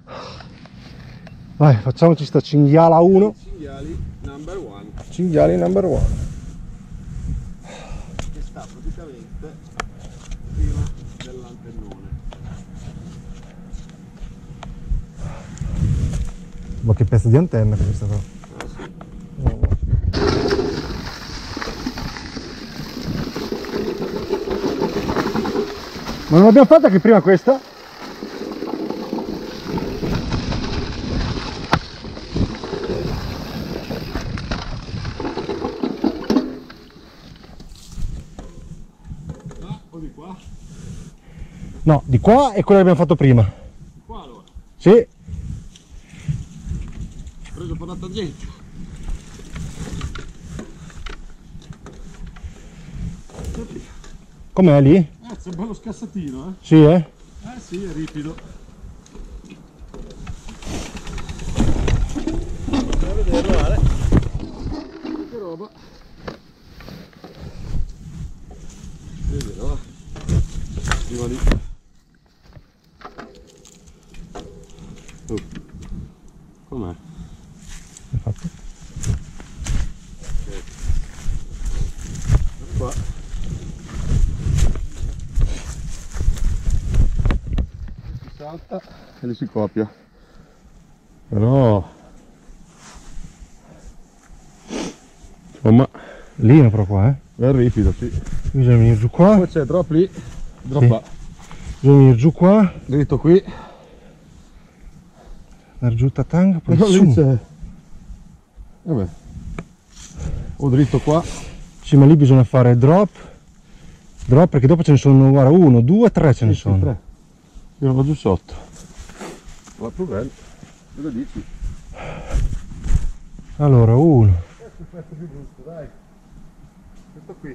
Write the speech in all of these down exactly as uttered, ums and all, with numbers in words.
Vai, facciamoci sta cinghiala uno. Cinghiali number one. Cinghiali number one. Che sta praticamente prima dell'antennone. Ma che pezzo di antenna questa però. Ah, sì. Oh. Ma non l'abbiamo fatta che prima questa? Ah, o di qua? No, di qua è quella che abbiamo fatto prima. Di qua allora. Sì. Ho preso per la tangente. Com'è lì? Eh, c'è un bello scassatino, eh? Sì, eh? Eh sì, è ripido. Vai a vederlo, Ale. Che roba. Vedete, va. Prima lì. Oh. Com'è? Hai fatto? Ok. Qua. Si salta e li si copia. Però... insomma... lì è però qua, eh? È ripido, sì. Bisogna venire giù qua. Poi c'è drop lì, drop Sì. là. Bisogna venire giù qua. Dritto qui. Andare giù Tatanga, poi No, su. lì c'è. Vabbè. O dritto qua. Sì, ma lì bisogna fare drop. Drop perché dopo ce ne sono, guarda, uno, due, tre ce ne Sì, sì, sono. tre. Io vado giù sotto. Va più bello. Cosa dici? Allora, uno. Questo è il pezzo più brutto, dai. Questo qui.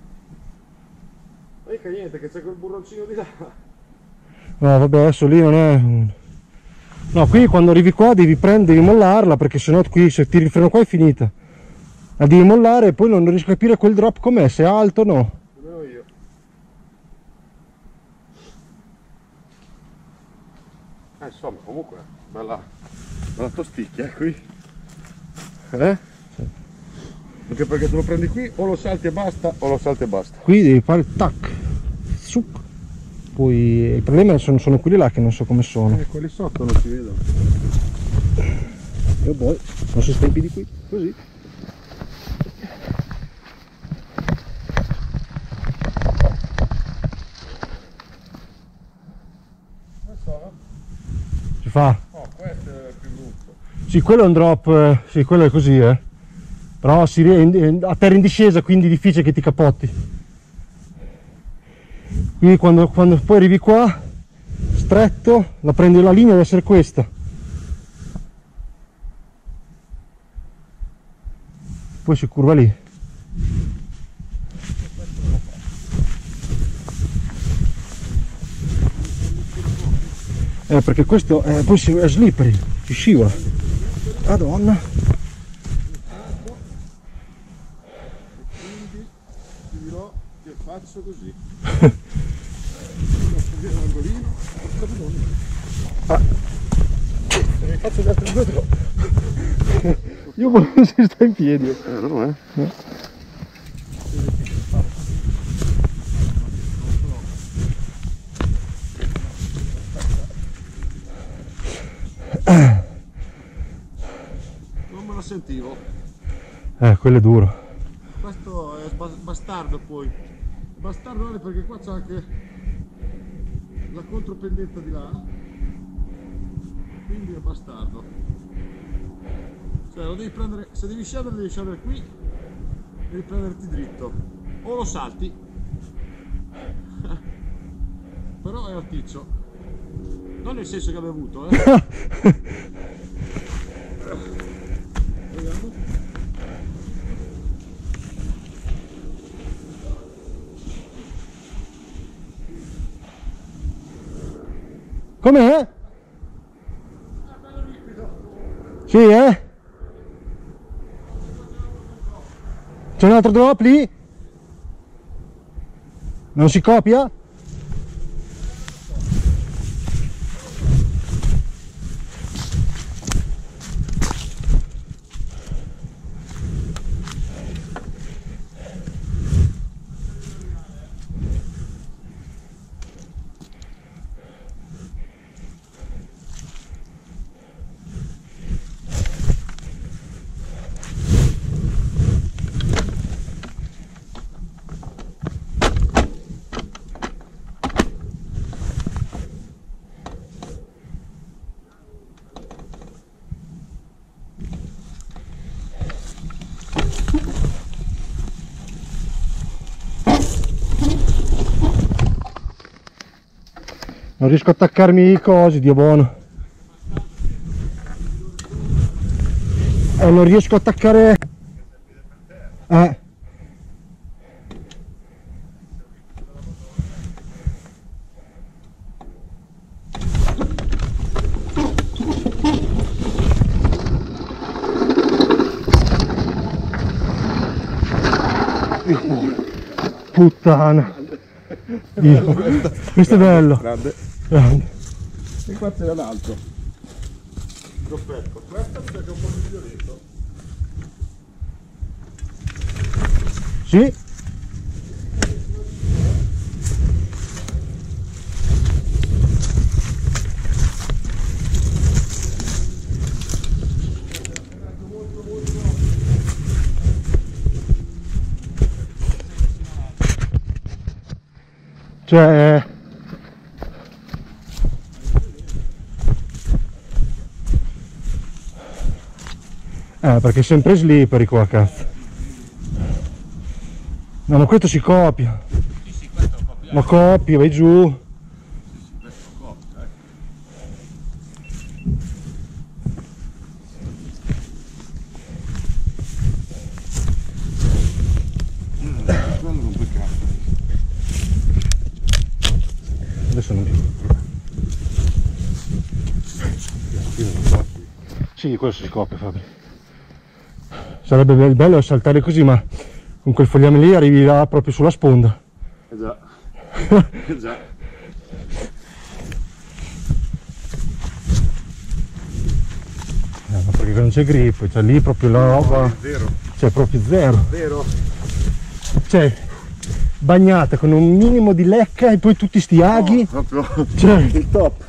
Ma mica niente, che c'è quel burroncino di là. No, vabbè, adesso lì non è un... no, qui quando arrivi qua devi prendere, devi mollarla, perché sennò qui se tiri il freno qua è finita. La devi mollare e poi non riesco a capire quel drop com'è, se è alto o no. Nemmeno io. Eh, insomma, comunque, bella, bella tosticchia, eh, qui. Eh? Sì. Anche perché te lo prendi qui, o lo salti e basta, o lo salti e basta. Qui devi fare il tac, su. Poi il problema sono, sono quelli là che non so come sono. Eh, quelli sotto non si vedono. E poi non si sta in piedi qui, così. Si fa? Oh, questo è più brutto. Sì, quello è un drop, eh, sì, quello è così, eh. Però si, rie- a terra in discesa, quindi è difficile che ti capotti. Quindi quando, quando poi arrivi qua, stretto, la prendi la linea, deve essere questa. Poi si curva lì. Eh, perché questo eh, poi si, è slippery, si scivola. Madonna. Quindi ti dirò che faccio così. L'angolino, Ah. se mi faccio gli altri due drop. Io volevo si sta in piedi. Eh, no, eh. No. Non me la sentivo. Eh, quello è duro. Questo è bas- bastardo poi. Bastardo è perché qua c'è anche la contropendenza di là. Quindi è bastardo. Cioè lo devi prendere, se devi scendere devi scendere qui, devi prenderti dritto. O lo salti. Però è alticcio. Non nel senso che ha bevuto, eh. Vediamo. Com'è? Sì, eh? C'è un altro drop lì? Non si copia? Non riesco a attaccarmi i cosi, Dio buono. E non riesco a attaccare... Eh. Puttana. Dio. Questo è bello. Grande. Grande. E qua c'era l'altro. Perfetto. Questo perché è un po' più violetto. Sì. Cioè eh perché è sempre slippery qua, cazzo. No, ma questo si copia. Sì, sì, questo lo copia. Ma copia, vai giù. Questo lo copia, eh. Quello non puoi cazzo. Adesso non dico. Sì, questo si copia, Fabri. Sarebbe il bello saltare così, ma con quel fogliame lì arrivi là proprio sulla sponda. Eh già. Eh già. Eh, ma perché non c'è grip, cioè lì proprio la roba. Zero. Cioè proprio zero. Zero. Cioè bagnata con un minimo di lecca e poi tutti sti aghi. No, proprio Cioè, il top.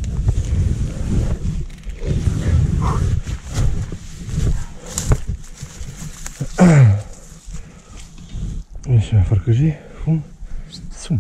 riesci a far così, fum, zoom.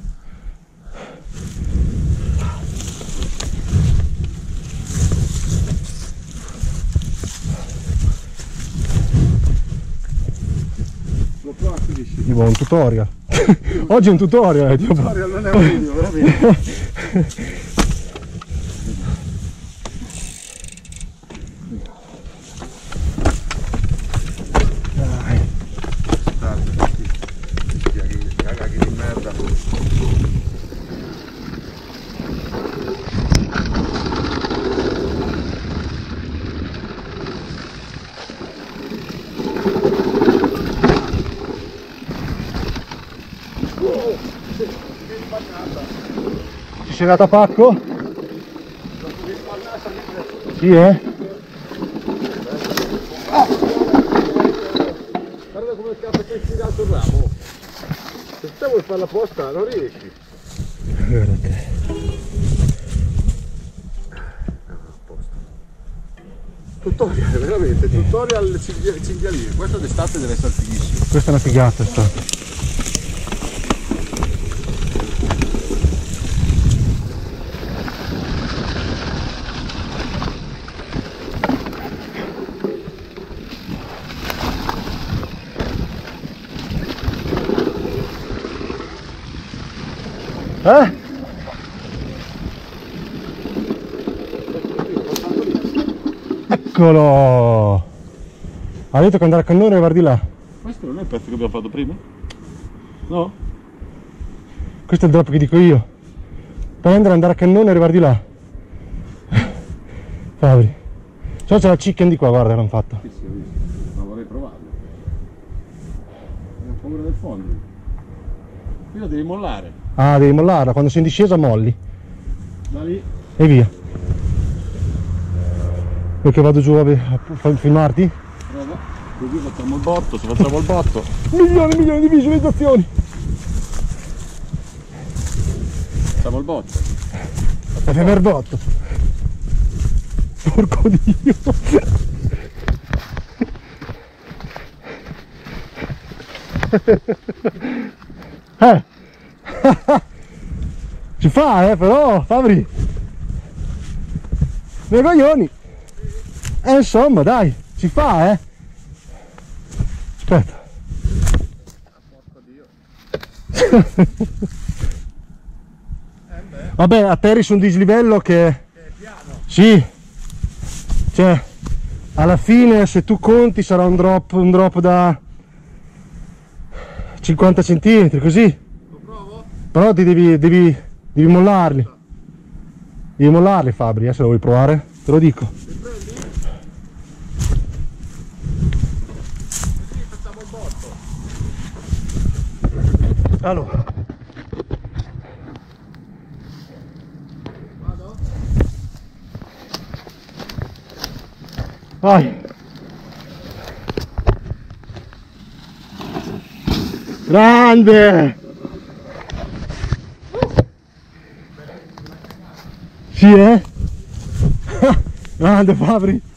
Lo provo a finisci. Tipo un tutorial. Oggi è un tutorial, eh, tipo. Tutorial non è un video, veramente. Caga che di merda. Ci sei andato a pacco? Sì, eh? Guarda come cazzo che hai tirato il ramo. Se te vuoi fare la posta non riesci. Guardate. Tutorial, veramente, tutorial cinghialine. Questo d'estate deve essere fighissimo. Questa è una figata, sta. Eh? Eccolo! Ha detto che andare a cannone e guardi là. Questo non è il pezzo che abbiamo fatto prima? No? Questo è il drop che dico io. Prendere, andare a cannone e riguardi là. Fabri. Cioè c'è la chicken di qua, guarda che l'hanno fatto. Sì, sì, ho visto. Ma vorrei provarlo. Ho paura del fondo. Qui lo devi mollare. Ah, devi mollarla, quando sei in discesa molli. Da lì. E via. Perché vado giù a, a filmarti? Prova. Così facciamo il botto, se facciamo il botto. Milioni e milioni di visualizzazioni. Facciamo il botto. F M R botto. Porco Dio. Eh. Ci fa, eh, però, Fabri. Nei coglioni. Eh, insomma, dai, ci fa, eh. Aspetta. Vabbè, atterri su un dislivello che... È piano. Sì. Cioè, alla fine se tu conti sarà un drop, un drop da cinquanta centimetri, così. Lo provo? Però ti devi, devi, devi mollarli. Devi mollarli, Fabri, eh, se lo vuoi provare, te lo dico. Li prendi? Così facciamo il botto. Allora. Vado? Vai. Grande. Sì, eh? Grande, Fabri.